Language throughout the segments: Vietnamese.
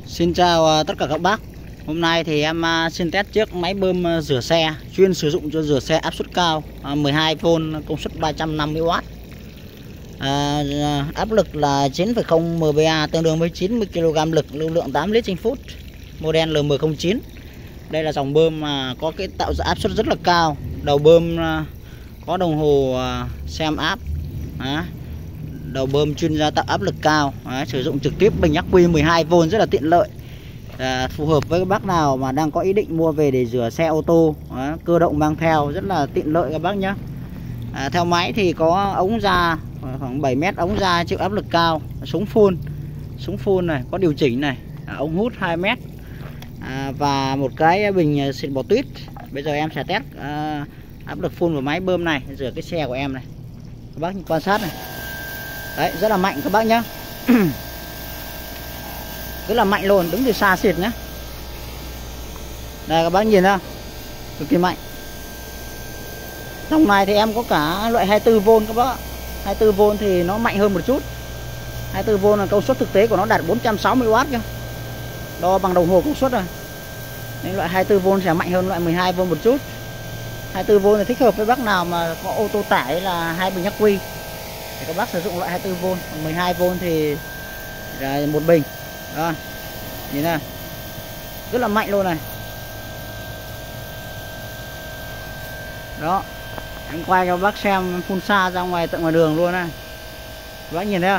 Xin chào tất cả các bác. Hôm nay thì em xin test chiếc máy bơm rửa xe chuyên sử dụng cho rửa xe áp suất cao, 12V, công suất 350W. Áp lực là 9,0 MPa, tương đương với 90 kg lực, lưu lượng 8 lít trên phút. Model L1009. Đây là dòng bơm mà có cái tạo ra áp suất rất là cao. Đầu bơm có đồng hồ xem áp. Đầu bơm chuyên gia tạo áp lực cao. Sử dụng trực tiếp bình ắc quy 12V rất là tiện lợi. Phù hợp với các bác nào mà đang có ý định mua về để rửa xe ô tô, cơ động mang theo rất là tiện lợi các bác nhé. Theo máy thì có ống ra khoảng 7 mét, ống ra chịu áp lực cao, súng phun này, có điều chỉnh này, ống hút 2 mét, và một cái bình xịt bò tuyết. Bây giờ em sẽ test áp lực phun của máy bơm này rửa cái xe của em này, các bác quan sát này. Đấy, rất là mạnh các bác nhé. Rất là mạnh luôn, đứng từ xa xịt nhé. Đây các bác nhìn ra, cực kỳ mạnh. Dòng này thì em có cả loại 24V các bác. 24V thì nó mạnh hơn một chút. 24V là công suất thực tế của nó đạt 460W cơ. Đo bằng đồng hồ công suất rồi. Nên loại 24V sẽ mạnh hơn loại 12V một chút. 24V thì thích hợp với bác nào mà có ô tô tải là 2 bình ắc quy thì các bác sử dụng loại 24V. Còn 12V thì là một bình. Đó, nhìn này, rất là mạnh luôn này. Đó, anh quay cho bác xem phun xa ra ngoài tận ngoài đường luôn này. Các bác nhìn thấy không?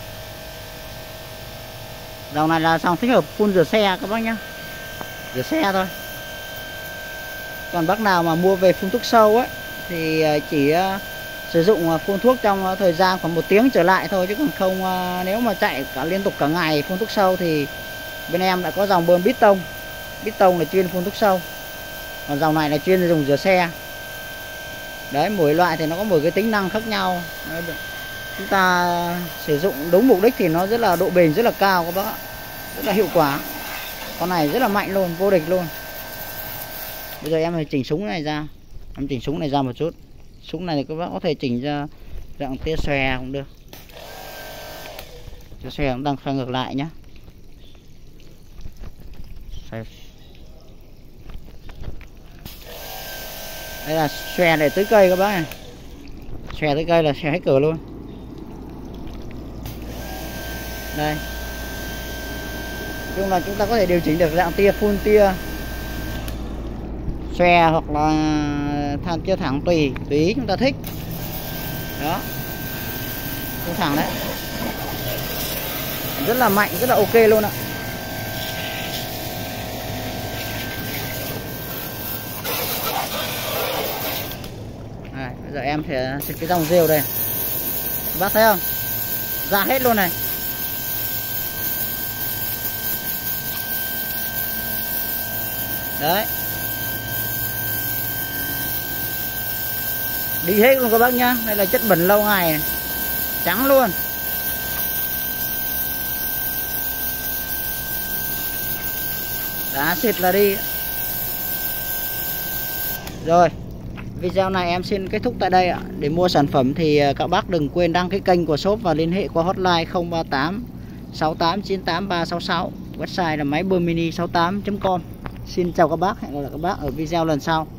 Dòng này là dòng thích hợp phun rửa xe các bác nhé. Rửa xe thôi. Còn bác nào mà mua về phun thuốc sâu ấy thì chỉ sử dụng phun thuốc trong thời gian khoảng 1 tiếng trở lại thôi, chứ còn không nếu mà chạy liên tục cả ngày phun thuốc sâu thì bên em đã có dòng bơm piston. Piston là chuyên phun thuốc sâu, còn dòng này là chuyên dùng rửa xe. Đấy, mỗi loại thì nó có một cái tính năng khác nhau. Chúng ta sử dụng đúng mục đích thì nó rất là độ bền rất là cao các bác ạ, rất là hiệu quả. Con này rất là mạnh luôn, vô địch luôn. Bây giờ em phải chỉnh súng này ra, em chỉnh súng này ra một chút. Súng này thì các bác có thể chỉnh ra dạng tia xòe cũng được. Tia xòe cũng đang xoay ngược lại nhé. Đây là xòe để tới cây các bác này. Xòe tới cây là xòe hết cửa luôn. Đây. Chung là chúng ta có thể điều chỉnh được dạng tia full tia, xòe hoặc là than tia thẳng tùy ý chúng ta thích. Đó, tia thẳng đấy, rất là mạnh, rất là ok luôn ạ. Đây, bây giờ em sẽ xịt cái dòng rêu đây, bác thấy không, ra hết luôn này. Đấy, đi hết luôn các bác nhá. Đây là chất bẩn lâu ngày này. Trắng luôn. Đá xịt là đi. Rồi, video này em xin kết thúc tại đây ạ. Để mua sản phẩm thì các bác đừng quên đăng ký kênh của shop và liên hệ qua hotline 038 68 98 366. Website là máy bơm mini 68.com. Xin chào các bác, hẹn gặp lại các bác ở video lần sau.